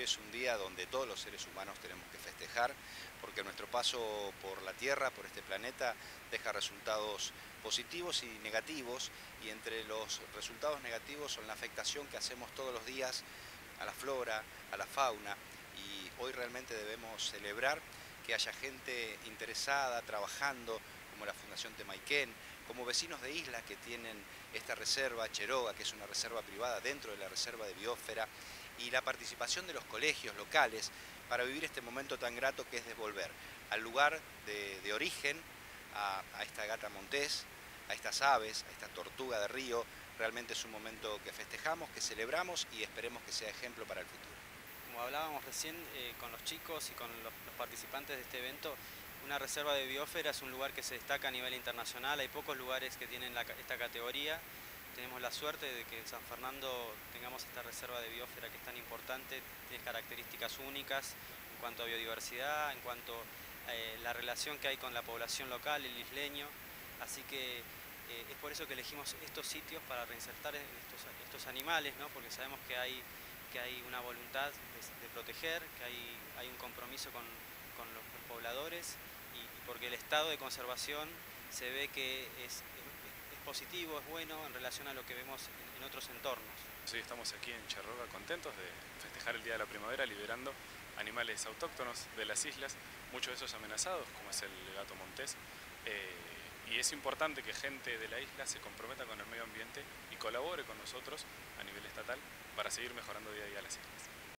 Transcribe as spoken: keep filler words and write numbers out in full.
es un día donde todos los seres humanos tenemos que festejar, porque nuestro paso por la Tierra, por este planeta, deja resultados positivos y negativos, y entre los resultados negativos son la afectación que hacemos todos los días a la flora, a la fauna, y hoy realmente debemos celebrar que haya gente interesada, trabajando, como la Fundación Temaiken, como vecinos de islas que tienen esta reserva, Cheroga, que es una reserva privada dentro de la reserva de biosfera, y la participación de los colegios locales para vivir este momento tan grato que es de volver al lugar de, de origen, a, a esta gata montés, a estas aves, a esta tortuga de río. Realmente es un momento que festejamos, que celebramos y esperemos que sea ejemplo para el futuro. Como hablábamos recién eh, con los chicos y con los, los participantes de este evento, una reserva de biosfera es un lugar que se destaca a nivel internacional. Hay pocos lugares que tienen la, esta categoría. Tenemos la suerte de que en San Fernando tengamos esta reserva de biosfera que es tan importante, tiene características únicas en cuanto a biodiversidad, en cuanto a eh, la relación que hay con la población local, el isleño. Así que eh, es por eso que elegimos estos sitios para reinsertar estos, estos animales, ¿no? Porque sabemos que hay que hay una voluntad de, de proteger, que hay, hay un compromiso con, con los, los pobladores y, y porque el estado de conservación se ve que es, es, es positivo, es bueno en relación a lo que vemos en, en otros entornos. Sí, estamos aquí en Cheroga contentos de festejar el Día de la Primavera liberando animales autóctonos de las islas, muchos de esos amenazados, como es el gato montés. Eh, y es importante que gente de la isla se comprometa con el medio ambiente y colabore con nosotros a nivel estatal para seguir mejorando día a día las islas.